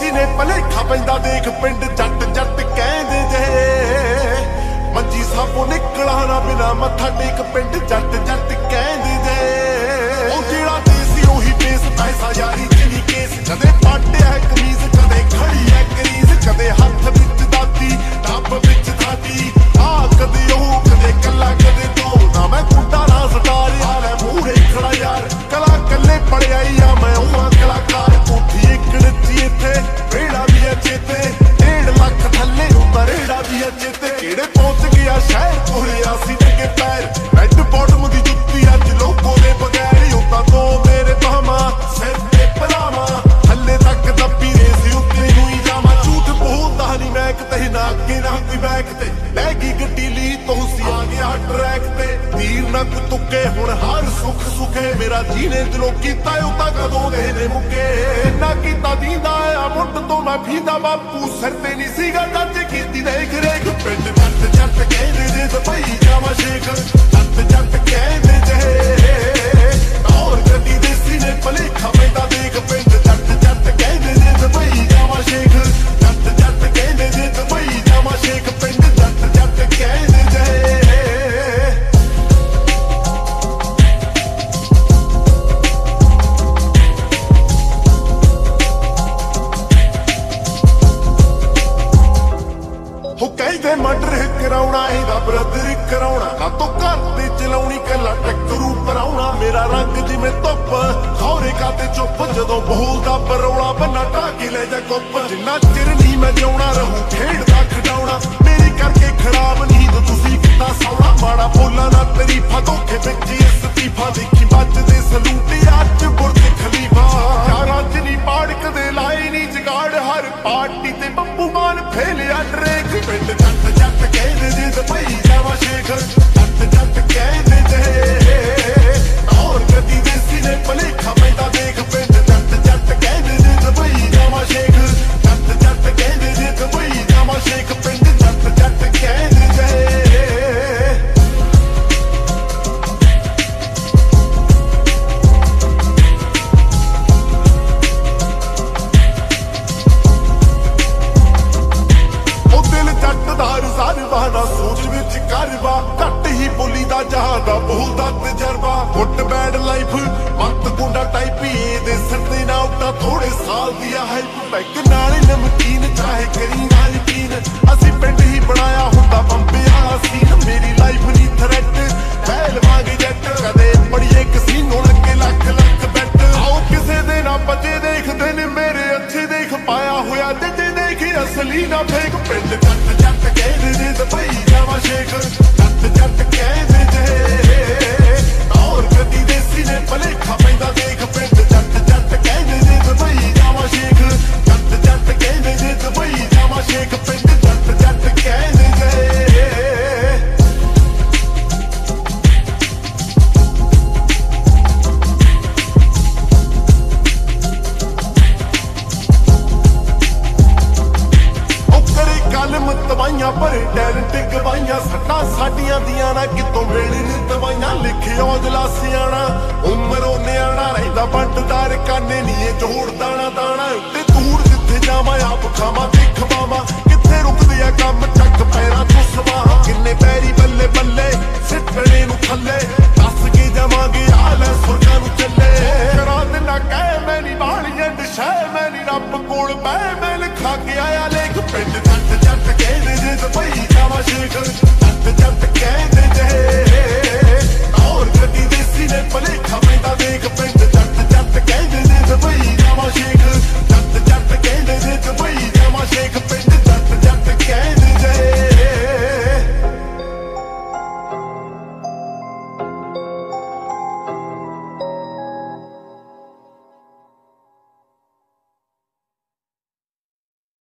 देसी ने भलेखा पैंदा देख पिंड जट जट कहंदे जे मंजी साबों निकला ना बिना मत्था टेक पिंड जट जट कहंदे जे ओ जेड़ा देसी ओही बेस पैसा यारी जिनी केस कदे पाटिया है कमीज कदे खड़ी है करीज कदे हथ विच दाती टप विच थाती आ कदे ओ कदे कल्ला कदे दो ना मैं कुंडा ना सटार यार है मूरे खड़ा यार कला कल्ले पड़े आई आ मैं उमा कलाकार कोठी एकड़ची इथे बेड़ा भी है चेते 1.5 लाख थल्ले उता रेड़ा भी है चेते केड़े पहुंच गया शहर कोले आसी के पैर रेड बॉटम दी जुत्ती अज लोगों ने बगैर उता तो मेरे पामा सिर ते पलामा थल्ले तक दब्बी रेसी उत्ते हुई जामा झूठ बोलदा नहीं मैं किते ना अगे ना कोई बैक ते लैगी गड्डी ली तो सी आ गया ट्रैक ते तीर ना को तुके हुण हर सुख सुखे मेरा जीने दिलों कीता उता कदों दे ने मुके ना कीता दींदा आ मुंड तो मैं फींदा बापू सिर ते नहीं सीगा टच कीती देख रेख पिंड जट जट कहंदे जे दुबई जावा शेख जट जट कहंदे जे और गड्डी देसी ने भलेखा पैंदा देख पिंड जट जट कहंदे जे दुबई जावा शेख जट जट कहंदे जे दुबई जावा शेख पिंड जट जट कहंदे जे कहते मर्डर कराउना एदा ब्रदर कराउना ना तो घर ते चलाउनी कला टक्करू पराउना मेरा रंग जिवें धुप खौरे काते चुप जदों बोलदा बरौला बन्ना ढाके ले जा गुप जिन्ना चिर नहीं मैं जिउणा रहूं खेडदा खडाउना मेरी करके खराब नींद तुसी कितना सौना माड़ा बोला ना तरीफा धोखे विच इस्तीफा देखी बजदे सलूट अज बुरज खलीफा यारां च नहीं पाड़ कदे लाए नहीं जगाड़ हर पार्टी ते बब्बू मान फेलिया ट्रेक पिंड जट जट कहंदे जे दुबई जावा शेख जट जट कहंदे जे और गड्डी देसी ने भलेखा पैंदा देख पिंड जट जट कहंदे जे दुबई जावा शेख जट जट कहंदे जे दुबई जावा शेख पिंड जट जट कहंदे जे ना सोच विच करवा घट ही बोली दा जहां दा बोलदा तजर्बा गुड बैड लाइफ मत गुंडा टाइप ही दे सिर ते ना उठा थोड़े साल दिया हाइप बैक नाल नमकीन चाहे करी ना यकीन असी पिंड ही बनाया हुंदा बंबे वाला सीन मेरी लाइफ नी थ्रेट पहल मांगे जट कदे पड़िए कसीनो लगे लख लख बैट आओ किसे दे ना बचे देखदे ने मेरे अच्छे देख पाया होया ते देख असली ना फेक पिंड जट जट कहदे जे दुबई जावा शेख जट जट कहदे जे और गड्डी देसी ने भलेखा पैंदा देख पिंड जट जट कहदे जे दुबई जावा शेख जट जट कहदे जे दुबई जावा शेख पिंड जट जट कहदे जे दवाइयां पर टैलेंट गवाइयां सट्टा साडियां दियां ना कितों मिलनी दवाइयां लिखे औजला सियाणा उम्र न्याणा रहिंदा बंटदार काने नी जोड़ दाना दाना ते दूर जिथे जावां आप खावां देख पावां किथे रुकदे आ कम चक पैरां चों सवाहां किन्ने पैरी बल्ले बल्ले सिੱਟਣੇ ਨੂੰ थल्ले दस के जावांगे हाल है सुरगां नूं चले करा देना कह मैं नी बाली एंड शह मैं नी रब कोल बह मैं लिखा के आया लेख पिंड जट जट कहंदे जे दुबई जावा शेख जट जट कहंदे